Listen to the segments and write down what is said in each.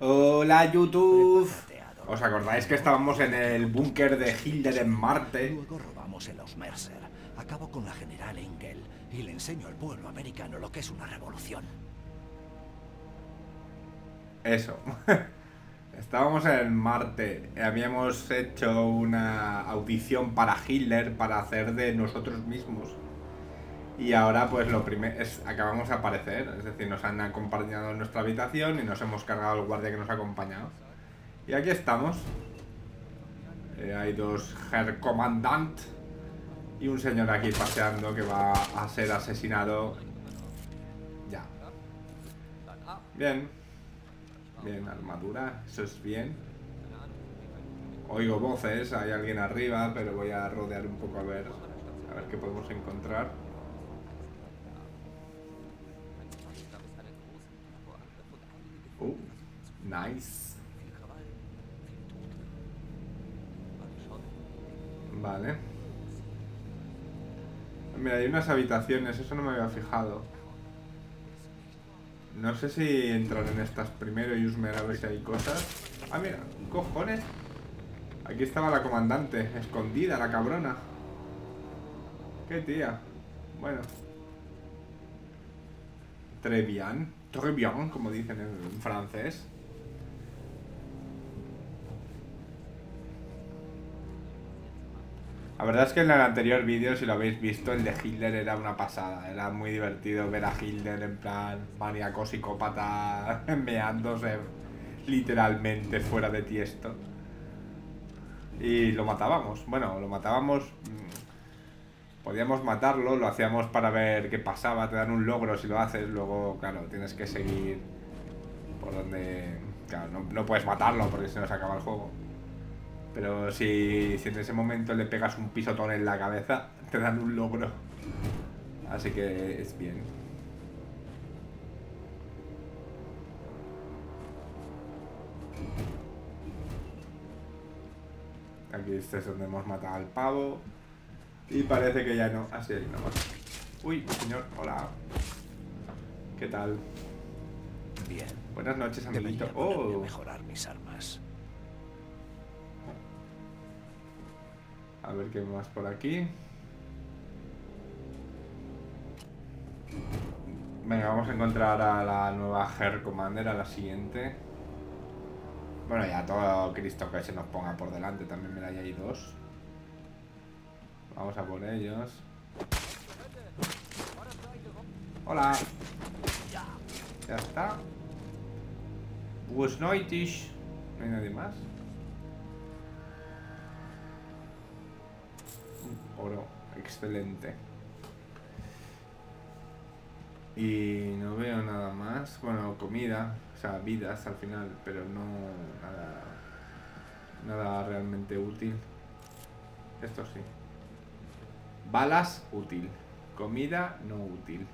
Hola YouTube. ¿Os acordáis que estábamos en el búnker de Hitler en Marte? Luego robamos el Ausmerzer. Acabo con la general Engel y le enseño al pueblo americano lo que es una revolución. Eso. Estábamos en Marte. Habíamos hecho una audición para Hitler para hacer de nosotros mismos. Y ahora pues lo primero es acabamos de aparecer. Es decir, nos han acompañado en nuestra habitación y nos hemos cargado al guardia que nos ha acompañado. Y aquí estamos. Hay dos Herr Commandant y un señor aquí paseando que va a ser asesinado. Ya. Bien. Bien, armadura, eso es bien. Oigo voces, hay alguien arriba, pero voy a rodear un poco a ver qué podemos encontrar. Nice. Vale. Mira, hay unas habitaciones, eso no me había fijado. No sé si entrar en estas primero y usar a ver si hay cosas. Ah, mira, cojones. Aquí estaba la comandante, escondida, la cabrona. Qué tía. Bueno. Très bien. Très bien, como dicen en francés. La verdad es que en el anterior vídeo, si lo habéis visto, el de Hitler era una pasada. Era muy divertido ver a Hitler en plan maníaco psicópata meándose literalmente fuera de Tiesto. Y lo matábamos. Bueno, lo matábamos. Podíamos matarlo, lo hacíamos para ver qué pasaba. Te dan un logro si lo haces. Luego, claro, tienes que seguir por donde... Claro, no puedes matarlo porque si no se acaba el juego. Pero si en ese momento le pegas un pisotón en la cabeza, te dan un logro. Así que es bien. Aquí este es donde hemos matado al pavo. Y parece que ya no. Así ahí nomás. Uy, señor, hola. ¿Qué tal? Bien. Buenas noches, amiguito. Debería ponerme a mejorar mis armas. A ver qué más por aquí. Venga, vamos a encontrar a la nueva Herr Commander, a la siguiente. Bueno, ya todo Cristo que se nos ponga por delante. También, mira, ahí hay dos. Vamos a por ellos. Hola. Ya está. Buenas noches. No hay nadie más. Oro, excelente. Y no veo nada más. Bueno, comida, o sea, vidas al final, pero no nada realmente útil. Esto sí. Balas, útil. Comida, no útil.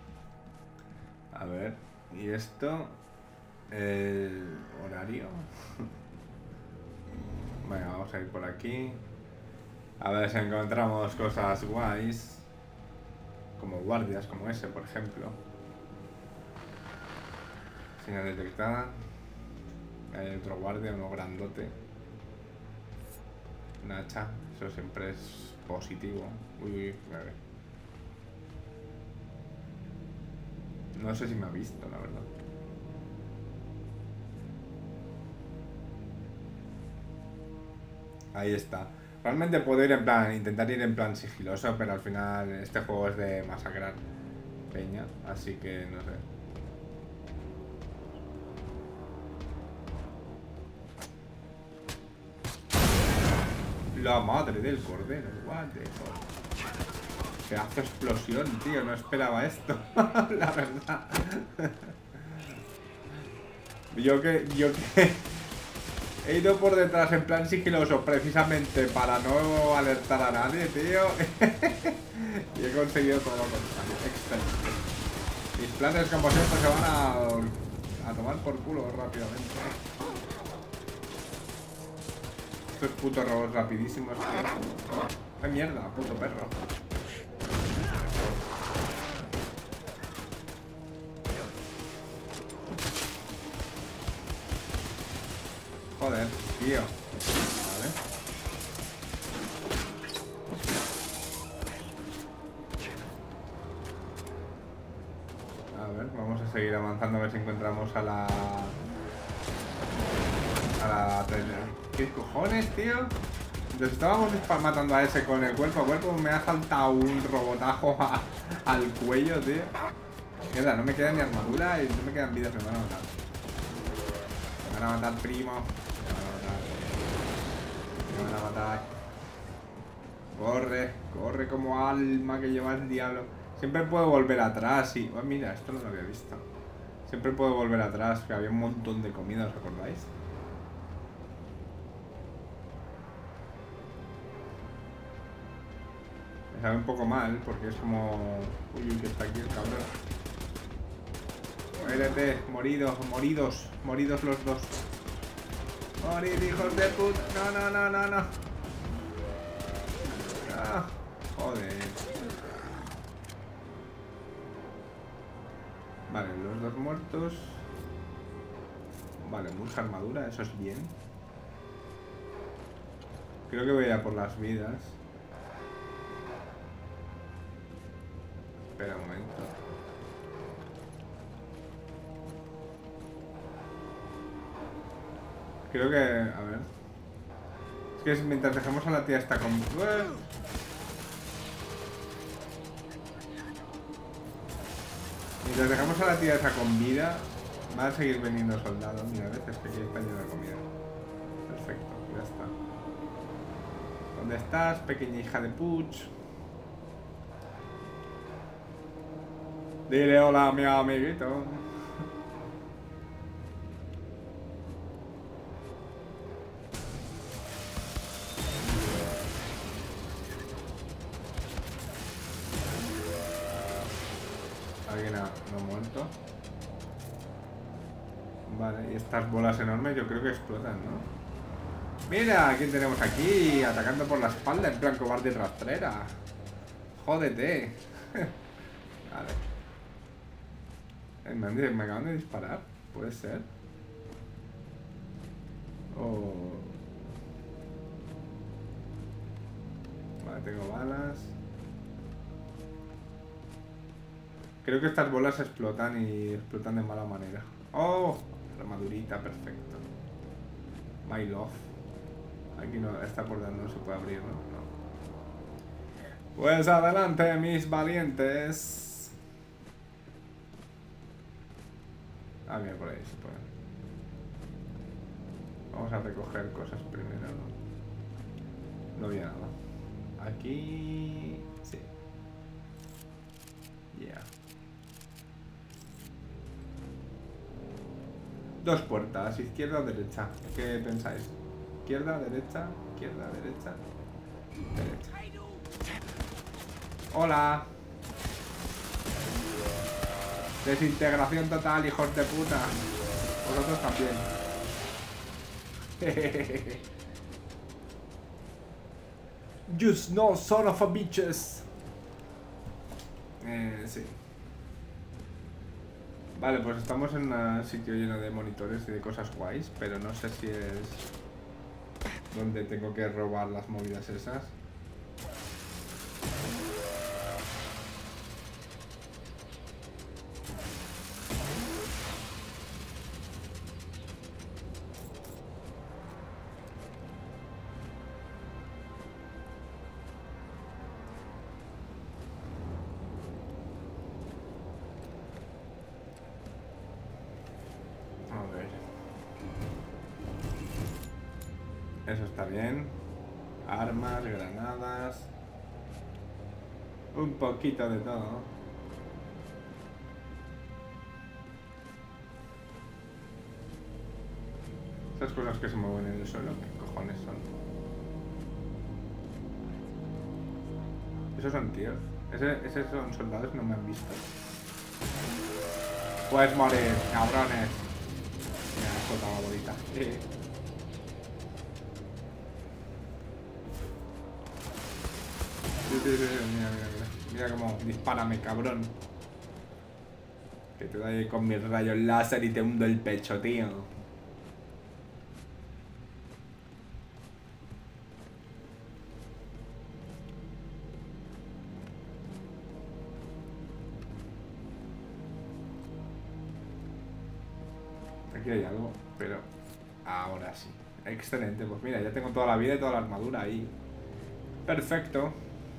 A ver, y esto, el horario. Venga, vamos a ir por aquí. A ver si encontramos cosas guays. Como guardias, como ese, por ejemplo. Señal detectada. Hay otro guardia, uno grandote. Un hacha, eso siempre es positivo. Uy, a ver. No sé si me ha visto, la verdad. Ahí está. Realmente puedo ir en plan, intentar ir en plan sigiloso, pero al final este juego es de masacrar peña, así que no sé. La madre del cordero, what the fuck. Pedazo de explosión, tío, no esperaba esto, la verdad. Yo que he ido por detrás en plan sigiloso precisamente para no alertar a nadie, tío. Y he conseguido todo lo contrario. Excelente. Mis planes, como siempre, se van a tomar por culo rápidamente. Estos putos robots rapidísimos, tío. ¡Qué mierda, puto perro! Joder, tío. Vale. A ver, vamos a seguir avanzando a ver si encontramos a la... ¿Qué cojones, tío? Entonces estábamos matando a ese con el cuerpo a cuerpo. Me ha saltado un robotajo al cuello, tío. Mierda, no me queda ni armadura y no me quedan vidas. Me van a matar. Me van a matar, primo. Me van a matar. Corre, corre como alma que lleva el diablo. Siempre puedo volver atrás y... Oh, mira, esto no lo había visto. Siempre puedo volver atrás, que había un montón de comida, ¿os acordáis? Me sabe un poco mal, porque es como... Uy, que está aquí el cabrón. Muérete, moridos los dos. Morid, hijos de puta. No. Ah, joder. Vale, los dos muertos. Vale, mucha armadura, eso es bien. Creo que voy a ir a por las vidas. Espera un momento. Creo que... A ver. Es que mientras dejemos a la tía esta con... Mientras dejamos a la tía esa con vida, van a seguir veniendo soldados. Mira, a veces que aquí está lleno de comida. Perfecto, ya está. ¿Dónde estás, pequeña hija de puch? Dile hola a mi amiguito. Alguien no muerto. Vale, y estas bolas enormes yo creo que explotan, ¿no? Mira, ¿quién tenemos aquí? Atacando por la espalda, en plan cobarde y rastrera. Jódete. Vale. Me acaban de disparar. Puede ser. Oh. Vale, tengo balas. Creo que estas bolas explotan y explotan de mala manera. ¡Oh! Armadurita, perfecto. My love. Aquí no, esta puerta no se puede abrir, ¿no? No. Pues adelante, mis valientes. Ah, mira, por ahí se puede. Vamos a recoger cosas primero, ¿no? No había nada. Aquí... Sí. Yeah. Dos puertas, izquierda o derecha. ¿Qué pensáis? Izquierda, derecha, derecha. Hola. Desintegración total, hijos de puta. Vosotros también. Just no son of a bitches. Sí. Vale, pues estamos en un sitio lleno de monitores y de cosas guays, pero no sé si es donde tengo que robar las movidas esas. Eso está bien. Armas, granadas. Un poquito de todo. Esas cosas que se mueven en el suelo, ¿qué cojones son? Esos son tíos. Esos son soldados, no me han visto. Puedes morir, cabrones. Mira, ha explotado la bolita. Mira cómo dispárame, cabrón. Que te doy con mis rayos láser y te hundo el pecho, tío. Aquí hay algo, pero ahora sí. Excelente, pues mira, ya tengo toda la vida y toda la armadura ahí. Perfecto.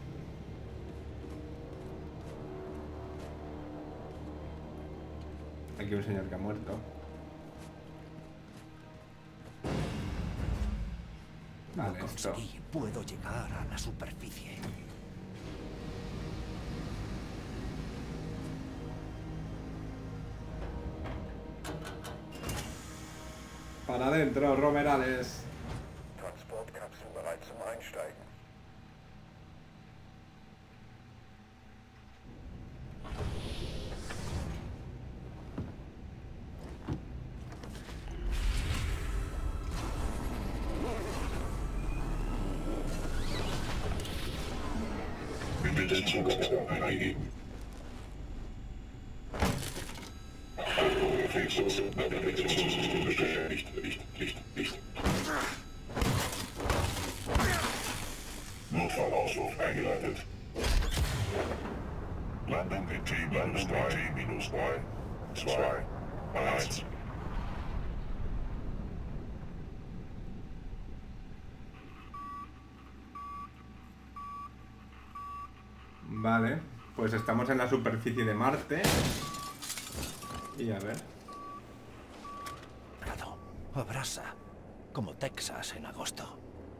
Aquí hay un señor que ha muerto. Vale, Lo conseguí. Puedo llegar a la superficie. Para adentro, Romerales. Transportkapsel bereit zum Einsteigen. Bitte Zugangsdaten eingeben. Reflexos, Navigationssystem bestätigt. Nicht. Notfallausruf eingeleitet. Landung in T-3, 2, 1. Vale, pues estamos en la superficie de Marte. Y a ver. Abrasa, como Texas en agosto.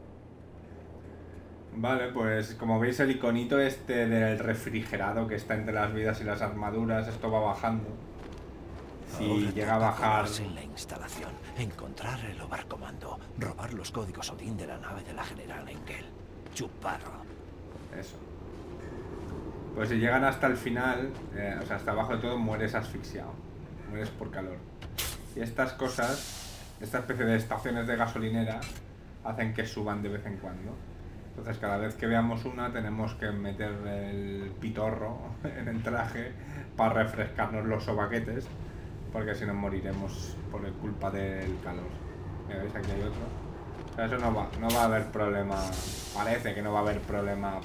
Vale, pues como veis el iconito este del refrigerado que está entre las vidas y las armaduras, esto va bajando. Si Ahora llega a toca bajar... colarse en la instalación, encontrar el Oberkommando, robar los códigos Odin de la nave de la General Engel. Chuparro. Eso. Pues si llegan hasta el final, o sea, hasta abajo de todo, mueres asfixiado. Mueres por calor. Y estas cosas, esta especie de estaciones de gasolinera, hacen que suban de vez en cuando. Entonces cada vez que veamos una tenemos que meter el pitorro en el traje para refrescarnos los sobaquetes, porque si no moriremos por culpa del calor. Mira, ¿veis? Aquí hay otro. O sea, eso no va a haber problema. Parece que no va a haber problema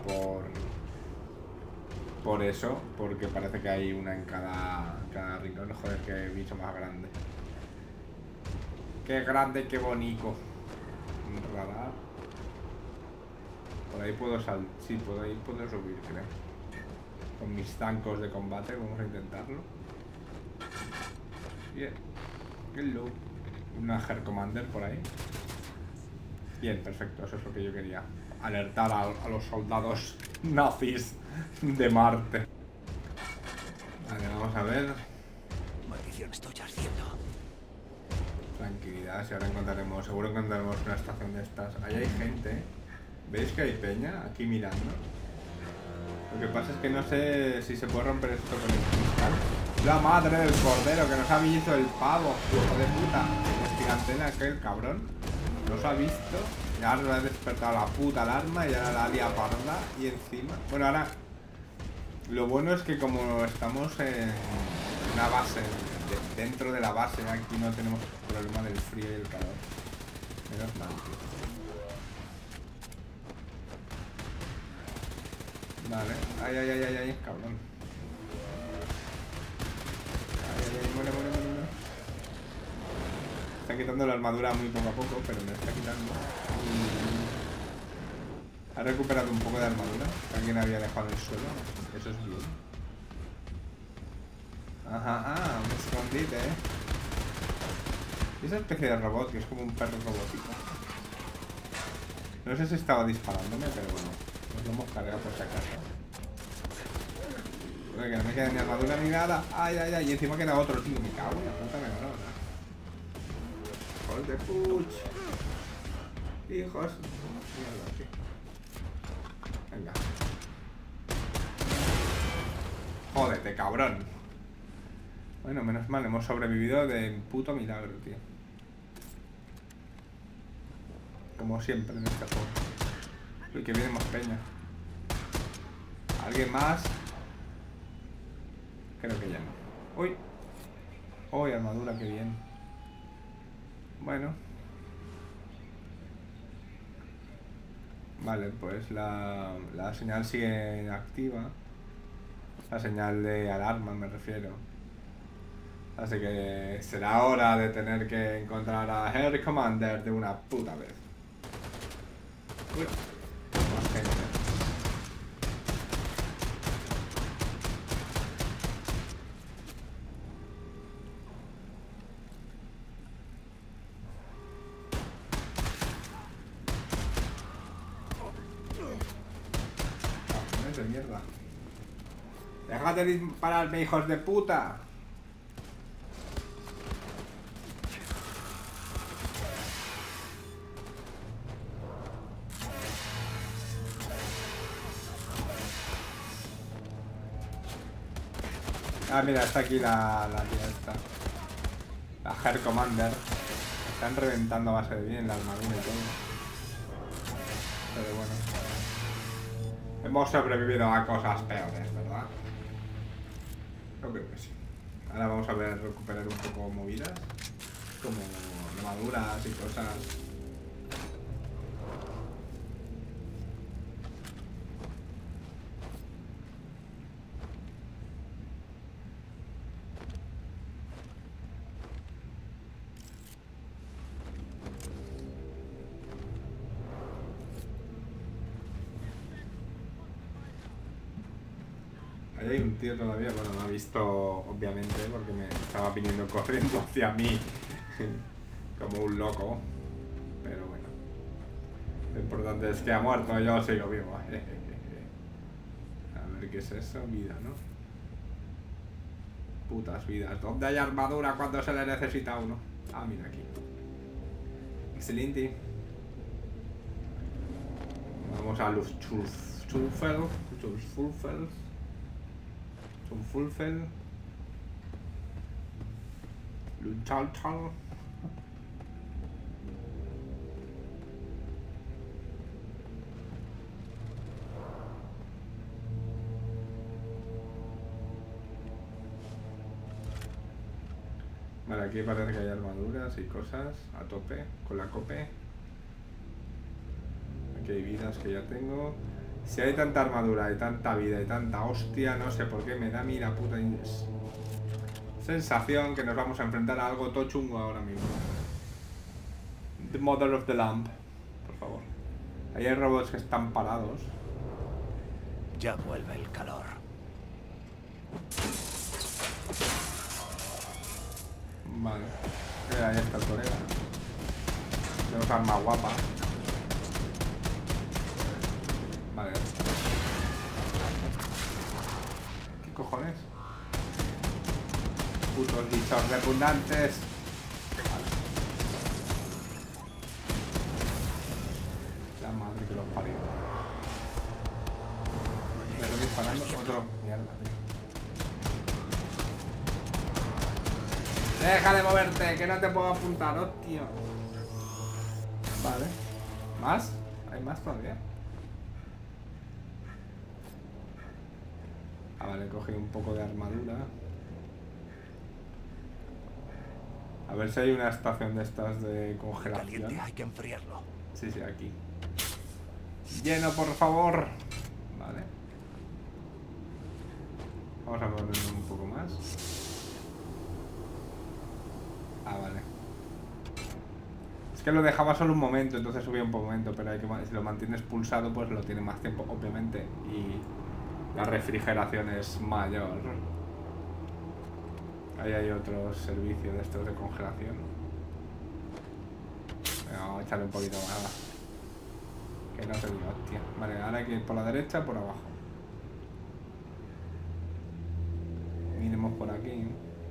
por eso, porque parece que hay una en cada rincón. Joder, qué bicho más grande. Qué grande, qué bonito. Un radar. Por ahí puedo sí, por ahí puedo subir, creo. Con mis zancos de combate, vamos a intentarlo. Bien. Hello. Una Her Commander por ahí. Bien, perfecto, eso es lo que yo quería. Alertar a los soldados nazis de Marte. Vale, vamos a ver. Maldición, estoy ardiendo. Tranquilidad, si ahora encontraremos, seguro encontraremos una estación de estas. Ahí hay gente. ¿Veis que hay peña aquí mirando? Lo que pasa es que no sé si se puede romper esto con el cristal. La madre del cordero que nos ha visto el pavo, hijo de puta. El gigantena aquel cabrón. Nos ha visto. Y ahora le ha despertado la puta alarma y ahora la lia parda. Y encima. Bueno, ahora. Lo bueno es que como estamos en una base, dentro de la base, aquí no tenemos problema del frío y el calor. Menos mal, tío. Vale, ay, cabrón. Ay, muere. Está quitando la armadura muy poco a poco, pero me está quitando. Ha recuperado un poco de armadura que alguien había dejado en el suelo. Eso es bien. Ajá, un escondite, Y esa especie de robot que es como un perro robótico. No sé si estaba disparándome, pero bueno. Nos lo hemos cargado por si acaso. Que no me queda ni armadura ni nada. Ay, y encima queda otro, tío. Me cago en la puta neurona. Hijos de puch. Hijos. Mierda, tío. Venga. Jódete, cabrón. Bueno, menos mal, hemos sobrevivido de puto milagro, tío. Como siempre en este juego. Uy, que viene más peña. ¿Alguien más? Creo que ya no. Uy. Uy, armadura, qué bien. Bueno. Vale, pues la señal sigue activa. La señal de alarma, me refiero. Así que será hora de tener que encontrar a Air Commander de una puta vez. Uy, más gente. Cabrones de mierda. ¡Dejad de dispararme, hijos de puta! Ah, mira, está aquí la tía esta. La Air Commander. Están reventando a base de bien la armadura y todo. Pero bueno. Hemos sobrevivido a cosas peores, ¿verdad? Yo creo que sí. Ahora vamos a ver recuperar un poco movidas. Como armaduras y cosas. Ahí hay un tío todavía, bueno, me ha visto obviamente porque me estaba viniendo corriendo hacia mí como un loco, pero bueno, lo importante es que ha muerto, yo sigo vivo. A ver qué es eso, vida, ¿no? Putas vidas, ¿dónde hay armadura cuando se le necesita a uno? Ah, mira aquí. Excelente. Vamos a Luftzufel. Luchal. Vale, aquí parece que hay armaduras y cosas a tope, con la cope. Aquí hay vidas que ya tengo. Si hay tanta armadura y tanta vida y tanta hostia, no sé por qué me da a mí la puta sensación que nos vamos a enfrentar a algo tochungo ahora mismo. The Mother of the Lamp, por favor. Ahí hay robots que están parados. Ya vuelve el calor. Vale. Ahí está el colega. Tenemos arma guapa. Vale. ¿Qué cojones? Putos bichos repugnantes. Vale. La madre que los parió. Me estoy disparando otro. Mierda, tío. Deja de moverte, que no te puedo apuntar, hostia. Vale. ¿Más? ¿Hay más todavía? Ah, vale, he cogido un poco de armadura. A ver si hay una estación de estas de congelación. Caliente, hay que enfriarlo. Sí, aquí. Lleno, por favor. Vale. Vamos a ponerlo un poco más. Ah, vale. Es que lo dejaba solo un momento, entonces subía un momento, pero hay que, si lo mantienes pulsado, pues lo tiene más tiempo, obviamente. Y la refrigeración es mayor. Ahí hay otro servicio de estos de congelación. Venga, vamos a echarle un poquito más. Que no se diga, hostia. Vale, ahora hay que ir por la derecha o por abajo. Miremos por aquí.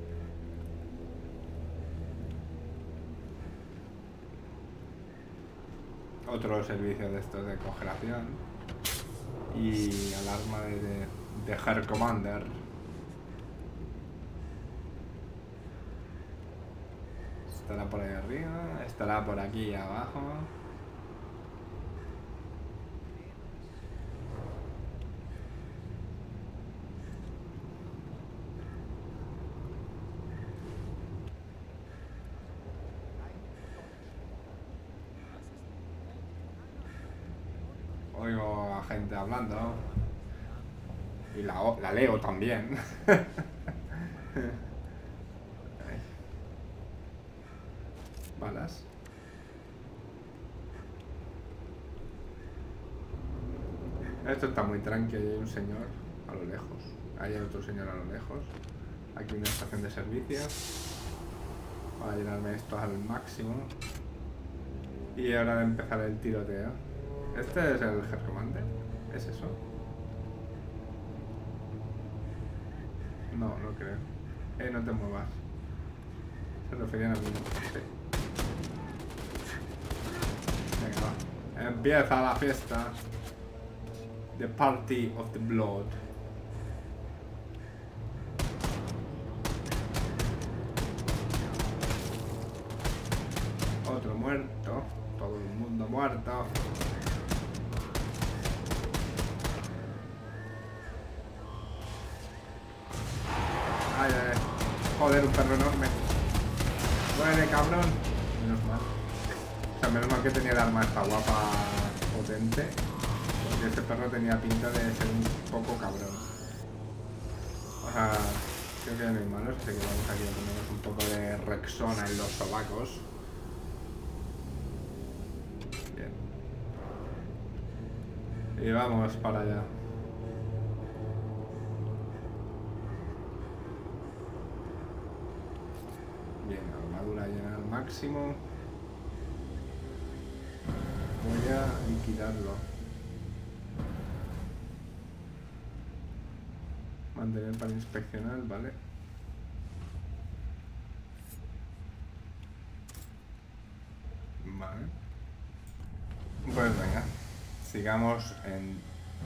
Otro servicio de estos de congelación. Y alarma de Air Commander. Estará por ahí arriba, estará por aquí abajo. Oigo a gente hablando. Y la leo también. balas. Esto está muy tranqui, ahí hay un señor a lo lejos. Ahí hay otro señor a lo lejos. Aquí una estación de servicios. Voy a llenarme esto al máximo. Y ahora de empezar el tiroteo. ¿Este es el Head Commander? ¿Es eso? No, no creo. No te muevas. Se referían a mí. Sí. Venga, va. Empieza la fiesta. The Party of the Blood. Otro muerto. Todo el mundo muerto. Ay, ay, joder, un perro enorme. Muere, cabrón. Menos mal. O sea, menos mal que tenía el arma esta guapa potente. Porque este perro tenía pinta de ser un poco cabrón. O sea, creo que no hay malos, así que vamos aquí a ponernos un poco de Rexona en los sobacos. Bien. Y vamos para allá. Bien, armadura llena al máximo. Voy a liquidarlo. Mantener para inspeccionar, vale. Vale. Pues venga. Sigamos en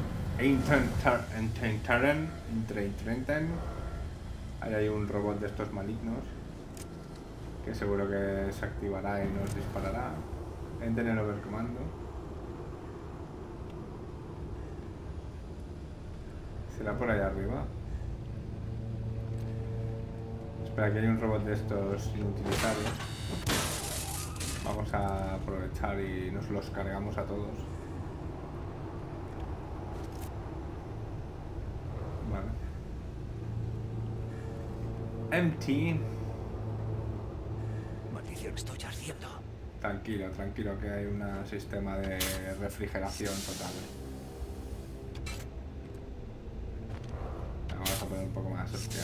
Eintrenten. Ahí hay un robot de estos malignos. Que seguro que se activará y nos disparará. Entren el overcomando. ¿Será por allá arriba? Espera, que hay un robot de estos inutilizados. Vamos a aprovechar y nos los cargamos a todos. Vale. Empty. Maldición, estoy ardiendo. Tranquilo, tranquilo, que hay un sistema de refrigeración total. Vamos a poner un poco más, hostia.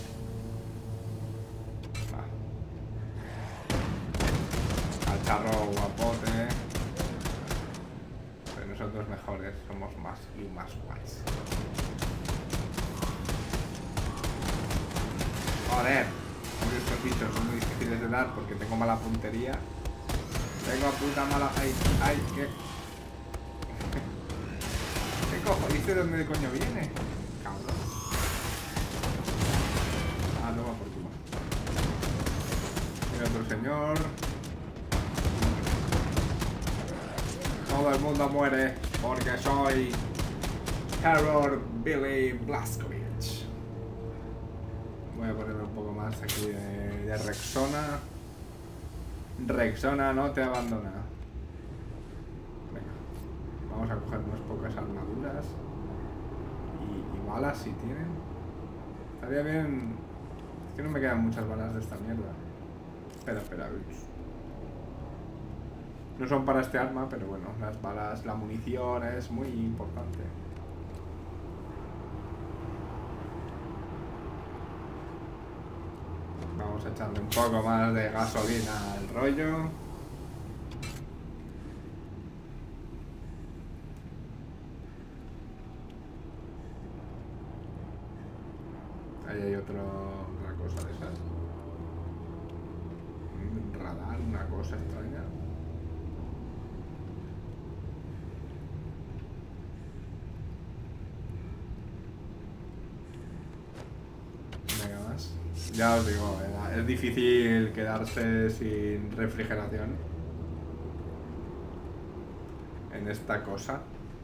Al charro guapote. Pero nosotros mejores, somos más y más guays. Joder, estos bichos son muy difíciles de dar porque tengo mala puntería. Tengo puta mala... ¡Ay! ¡Ay! ¿Qué? ¿Qué cojo? ¿Dice dónde coño viene? Cabrón. Ah, no va por tu mano. Mira otro señor. Todo el mundo muere porque soy Terror Billy Blazkowicz. Voy a ponerme un poco más aquí de Rexona. Rexona no te abandona. Venga, vamos a coger unas pocas armaduras y balas si tienen. Estaría bien. Es que no me quedan muchas balas de esta mierda. Espera, bichos. No son para este arma, pero bueno, las balas, la munición es muy importante. Vamos a echarle un poco más de gasolina al rollo. Ahí hay otra cosa de esas. Un radar, una cosa extraña. Venga, más. Ya os digo, es difícil quedarse sin refrigeración en esta cosa.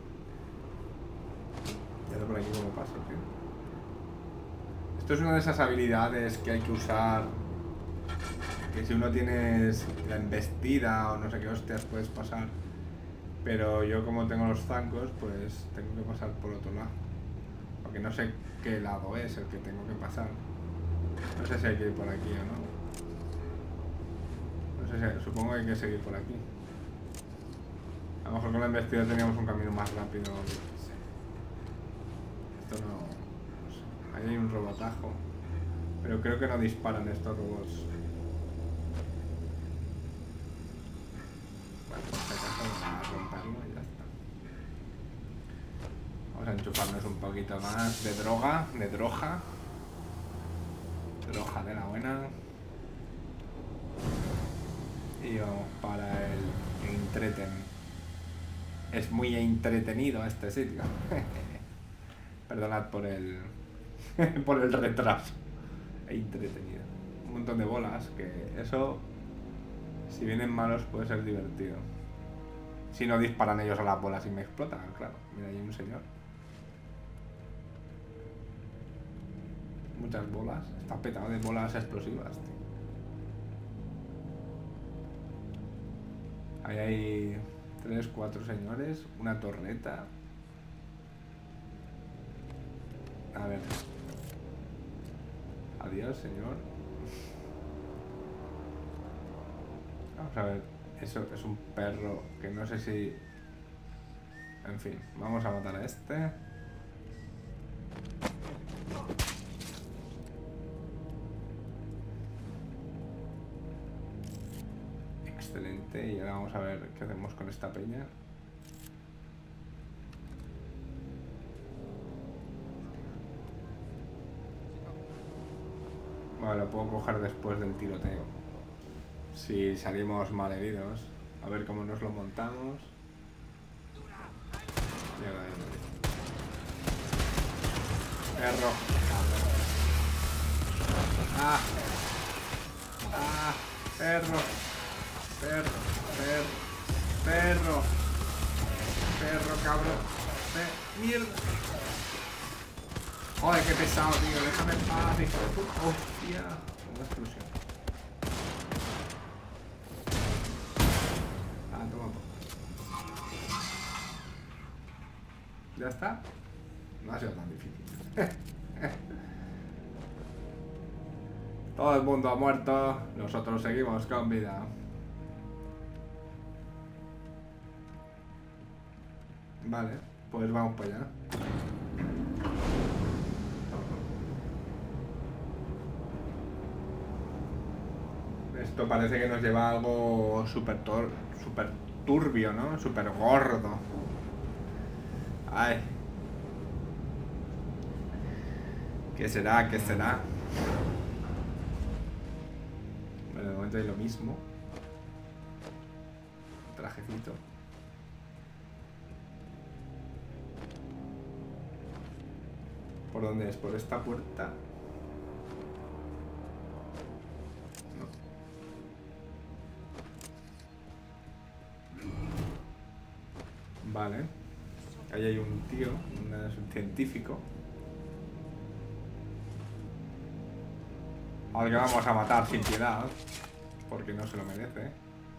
Ya sé por aquí cómo paso, tío. Esto es una de esas habilidades que hay que usar, que si uno tiene la embestida o no sé qué hostias puedes pasar, pero yo como tengo los zancos pues tengo que pasar por otro lado, porque no sé qué lado es el que tengo que pasar. No sé si hay que ir por aquí o no. No sé si supongo que hay que seguir por aquí. A lo mejor con la embestida teníamos un camino más rápido. Yo qué sé. Esto no sé. Ahí hay un robotajo. Pero creo que no disparan estos robots. Bueno, por si acaso vamos a romperlo y ya está. Vamos a enchufarnos un poquito más de droga, de droga. Droga de la buena. Y vamos para el entreten. Es muy entretenido este sitio. Perdonad por el por el retraso. Entretenido. Un montón de bolas, que eso, si vienen malos, puede ser divertido. Si no disparan ellos a las bolas y me explotan, claro. Mira, hay un señor. Muchas bolas. Está petado de bolas explosivas, tío. Ahí hay 3, 4 señores. Una torreta. A ver. Adiós, señor. Vamos a ver. Eso es un perro que no sé si... En fin, vamos a matar a este. Excelente. Y ahora vamos a ver qué hacemos con esta peña. Vale, lo puedo coger después del tiroteo. Si salimos mal heridos. A ver cómo nos lo montamos. Y ahora ahí. Perro. Ah. Ah. Perro. Perro. Perro. Perro. Perro, cabrón. Mierda. Joder, qué pesado, tío. Déjame en paz, hijo de puta. Hostia. Una explosión. Ah, toma. ¿Ya está? No ha sido tan difícil. Todo el mundo ha muerto. Nosotros seguimos con vida. Vale, pues vamos para allá. Esto parece que nos lleva a algo súper turbio, ¿no? Súper gordo. Ay. ¿Qué será? ¿Qué será? Bueno, de momento hay lo mismo. Trajecito. ¿Por dónde es? ¿Por esta puerta? Vale. Ahí hay un tío, un científico. Al que vamos a matar sin piedad. Porque no se lo merece.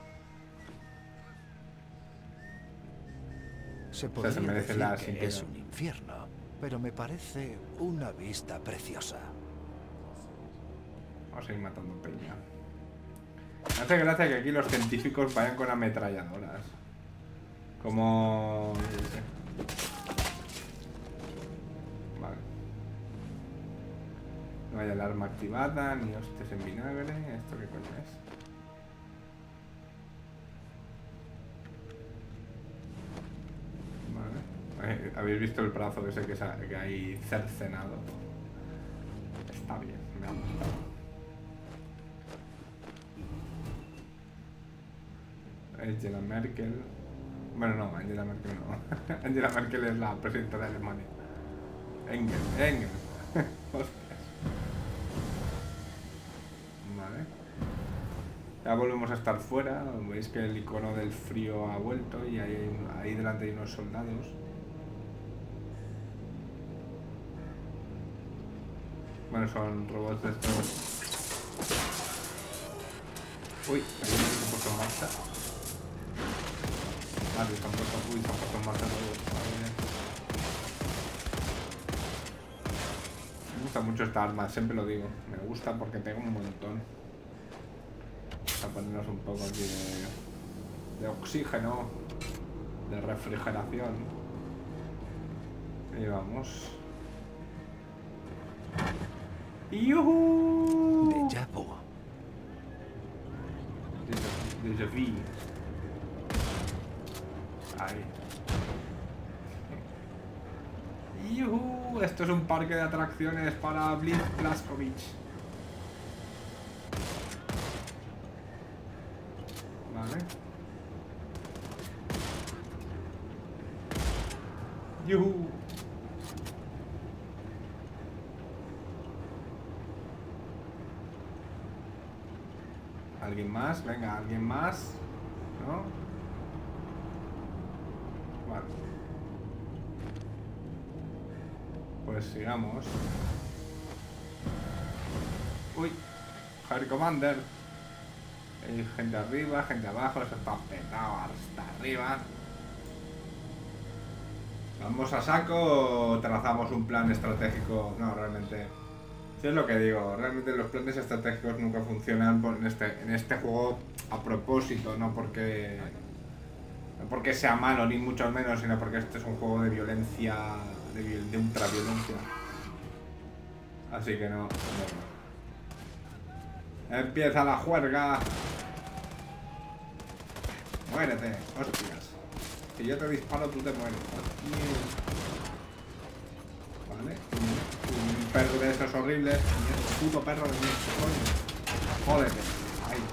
Se podría se merece decir la que sin es piedad. un infierno, pero me parece una vista preciosa. Vamos a ir matando peña. Me hace gracia que aquí los científicos vayan con ametralladoras. Como... yo qué sé. Vale. No hay alarma activada, ni hostias en vinagre. ¿Esto qué coño es? Vale. ¿Habéis visto el brazo ese que hay cercenado? Está bien, me ha gustado. Angela Merkel. Bueno, no, Angela Merkel no. Angela Merkel es la presidenta de Alemania. Engel. Hostias. Vale. Ya volvemos a estar fuera. Veis que el icono del frío ha vuelto y ahí delante hay unos soldados. Bueno, son robots de estos. Uy, ahí se han puesto en marcha. Vale, se han puesto en marcha todos. Me gusta mucho esta arma, siempre lo digo. Me gusta porque pega un montón. Está ponernos un poco aquí de oxígeno, de refrigeración. Ahí vamos. ¡Yuhu! Déjà vu. Déjà vu. Ahí. ¡Yuhu! Esto es un parque de atracciones para Blitz Blazkowicz. Vale. ¡Yuhu! ¿Alguien más? Venga, ¿alguien más? ¿No? Vale. Pues sigamos. Uy, Hard Commander. Hay gente arriba, gente abajo, eso está petado hasta arriba. ¿Vamos a saco o trazamos un plan estratégico? No, realmente... Sí, es lo que digo, realmente los planes estratégicos nunca funcionan en este juego a propósito, no porque sea malo ni mucho menos, sino porque este es un juego de violencia, de ultraviolencia. Así que no. Empieza la juerga. Muérete, hostias. Si yo te disparo, tú te mueres. Vale. Un perro de esos horribles. Un puto perro de mierda, coño. Jódete. Ahí.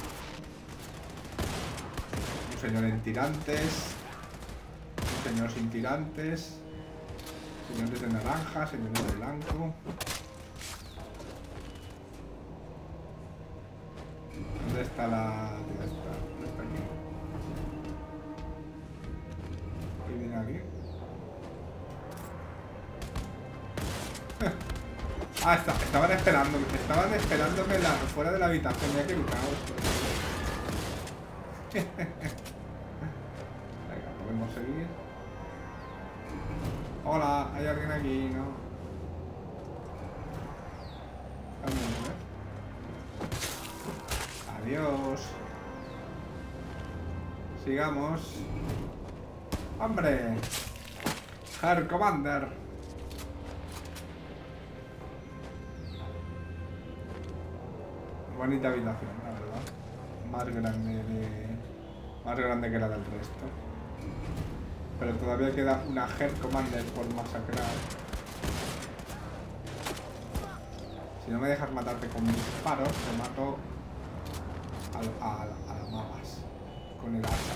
Un señor en tirantes. Un señor sin tirantes. Señores de naranja, señores de blanco. ¿Dónde está la...? ¿Dónde está aquí? ¿Qué viene aquí? Ah, estaban esperándome fuera de la habitación, ya que el caos. Venga, podemos seguir. Hola, ¿hay alguien aquí? ¿No? Adiós. Sigamos. ¡Hombre! Hard Commander. Bonita habitación, la verdad. Más grande que la del resto. Pero todavía queda una Hard Commander por masacrar. Si no me dejas matarte con disparos, te mato a las magas con el hacha.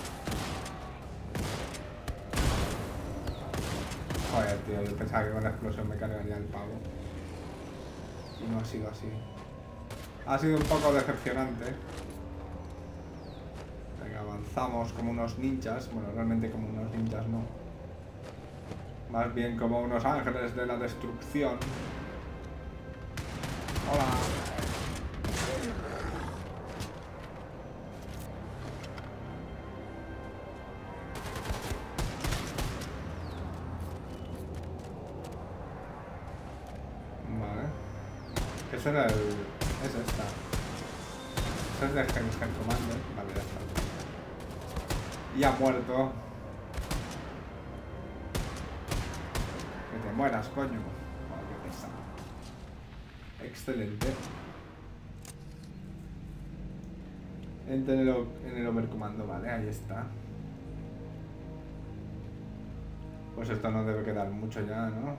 Joder, tío, yo pensaba que con la explosión me cargaría el pavo. Y no ha sido así. Ha sido un poco decepcionante. Venga, avanzamos como unos ninjas. Bueno, realmente como unos ninjas no. Más bien como unos ángeles de la destrucción. Hola. Vale. Ese era el... Es esta. Esta es de Hard Commander. Vale, ya está. Y ha muerto. Que te mueras, coño. Oh, qué pesado. Excelente. Entra en el overcomando, vale, ahí está. Pues esto no debe quedar mucho ya, ¿no?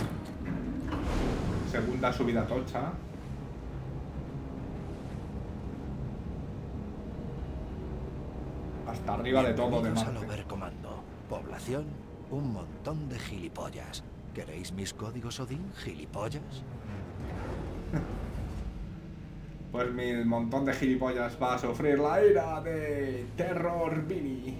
Segunda subida tocha. Hasta arriba de todo de Marte. Al overcomando. Población, un montón de gilipollas. ¿Queréis mis códigos Odín, gilipollas? Pues mi montón de gilipollas va a sufrir la ira de Terror Billy.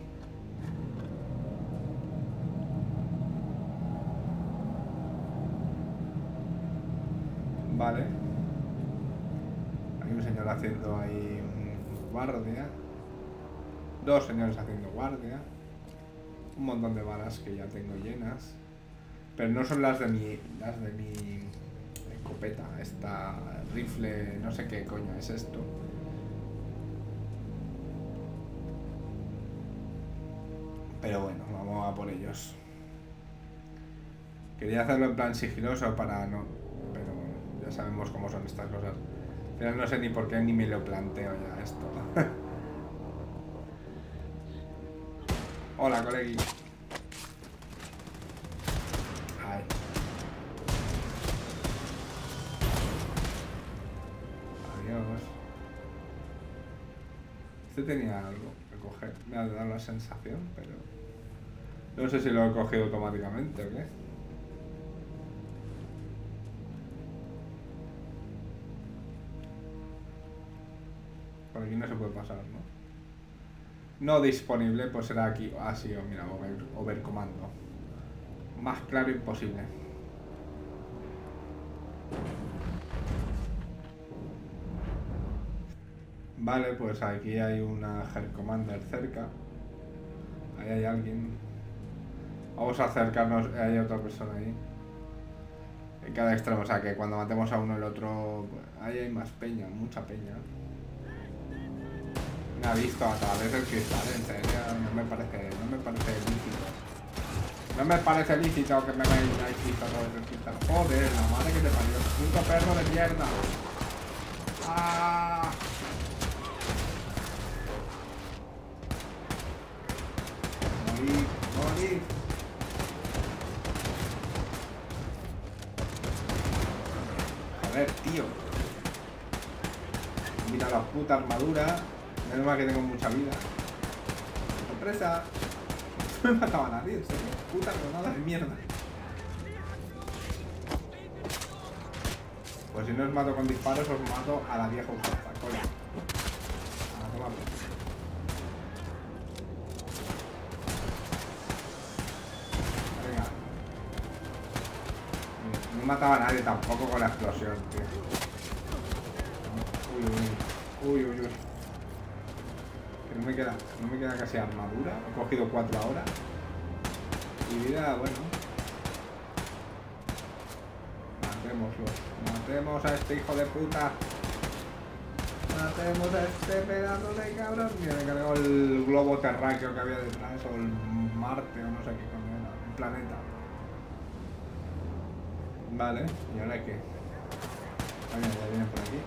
Vale. Hay un señor haciendo ahí guardia. Dos señores haciendo guardia. Un montón de balas que ya tengo llenas. Pero no son las de mi escopeta. Esta rifle, no sé qué coño es esto. Pero bueno, vamos a por ellos. Quería hacerlo en plan sigiloso para no... Pero bueno, ya sabemos cómo son estas cosas. Pero no sé ni por qué ni me lo planteo ya esto. Hola, colegui. Ay. Adiós. Este tenía algo que coger. Me ha dado la sensación, pero... No sé si lo he cogido automáticamente o qué. Por aquí no se puede pasar, ¿no? No disponible, pues será aquí. Ah, sí, mira, over comando. Más claro imposible. Vale, pues aquí hay una Her Commander cerca. Ahí hay alguien. Vamos a acercarnos, hay otra persona ahí. En cada extremo, o sea que cuando matemos a uno el otro... Ahí hay más peña, mucha peña. Me ha visto a través del cristal, en serio, no me parece lícito. No me parece lícito que me hayáis visto a través del cristal. Joder, la madre que te parió, puto perro de mierda. ¡Ah! Morir, morir. Joder, tío. Mira la puta armadura. Menos mal que tengo mucha vida. ¡Sorpresa! No me mataba a nadie, en serio. Puta granada de mierda. Pues si no os mato con disparos, os mato a la vieja usanza, coño. A la toma. Venga. No mataba a nadie tampoco con la explosión, tío. Uy, uy, uy. Uy, uy, uy. Que no me queda casi armadura. He cogido 4 ahora. Y vida, bueno. Matémoslo. Matemos a este hijo de puta. Matemos a este pedazo de cabrón. Mira, me cargó el globo terráqueo que había detrás. O el Marte, o no sé qué coño era. El planeta. Vale, ¿y ahora qué? Vaya, ya viene por aquí.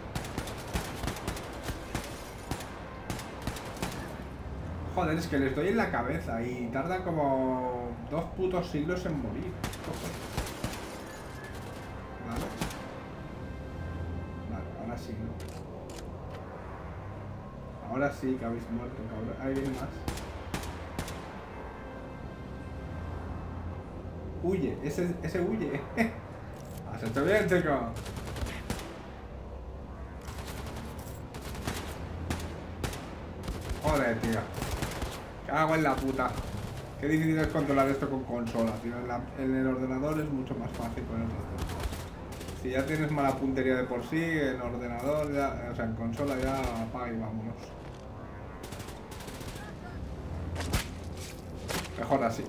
Joder, es que les doy en la cabeza y tarda como 2 putos siglos en morir. Vale. Vale, ahora sí, ¿no? Ahora sí que habéis muerto, cabrón. Ahí viene más. Huye, ese huye. Has hecho bien, chico. Joder, tío. Cago en la puta. Qué difícil es controlar esto con consola, tío. En el ordenador es mucho más fácil con el resto. Si ya tienes mala puntería de por sí, en ordenador ya, o sea, en consola ya apaga y vámonos. Mejor así.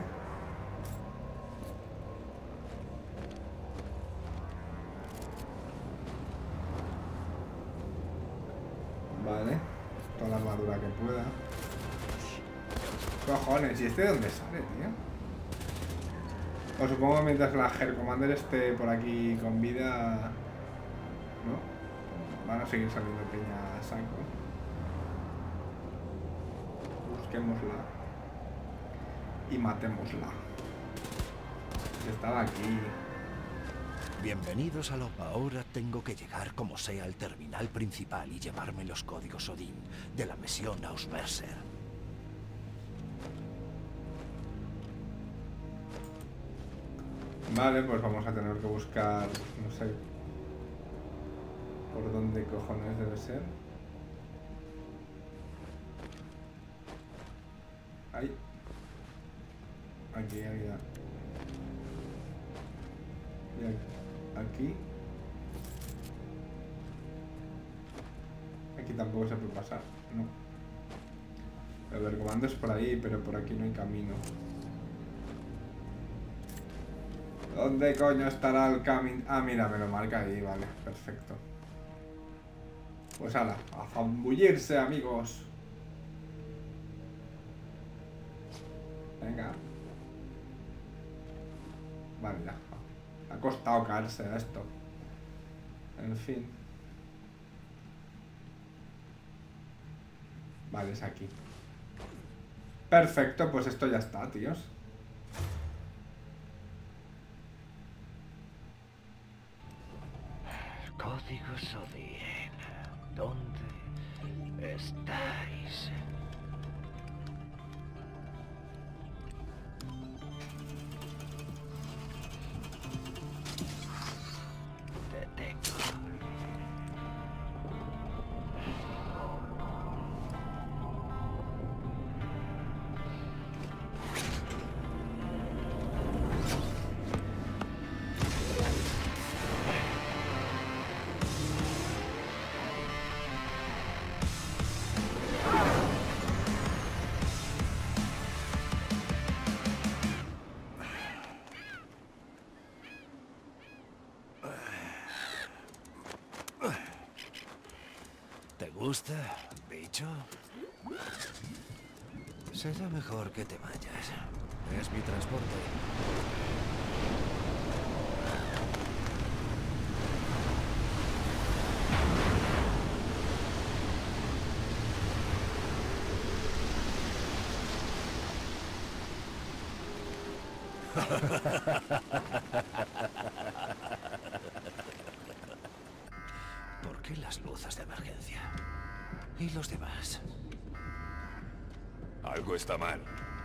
Vale. Toda la armadura que pueda. Cojones, ¿y este de dónde sale, tío? O supongo que mientras la Her Commander esté por aquí con vida... ¿No? Van a seguir saliendo peña a saco. Busquémosla. Y matémosla. Estaba aquí. Bienvenidos a ahora tengo que llegar como sea al terminal principal y llevarme los códigos Odín de la misión Ausmercer. Vale, pues vamos a tener que buscar, no sé por dónde cojones debe ser. Ahí. Aquí había. Y aquí. Aquí tampoco se puede pasar, no. A ver, comando es por ahí, pero por aquí no hay camino. ¿Dónde coño estará el camino? Ah, mira, me lo marca ahí, vale, perfecto. Pues ala, a zambullirse, amigos. Venga. Vale, ya. Ha costado caerse esto. En fin. Vale, es aquí. Perfecto, pues esto ya está, tíos. Códigos Odin. ¿Dónde estáis? Te tengo. ¿Te gusta, bicho? Será mejor que te vayas. Es mi transporte. ¿Por qué las luces de emergencia? ¿Y los demás? Algo está mal.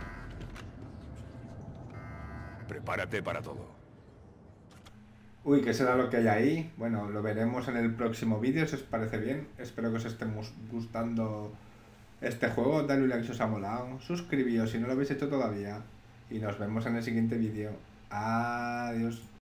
Prepárate para todo. Uy, ¿qué será lo que hay ahí? Bueno, lo veremos en el próximo vídeo, si os parece bien. Espero que os esté gustando este juego. Dadle un like si os ha molado. Suscribíos si no lo habéis hecho todavía. Y nos vemos en el siguiente vídeo. Adiós.